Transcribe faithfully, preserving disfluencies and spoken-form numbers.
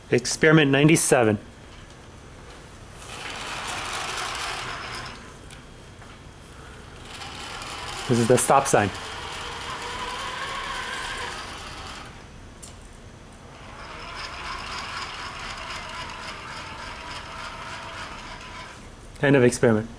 Experiment ninety-seven. This is the stop sign. End of experiment.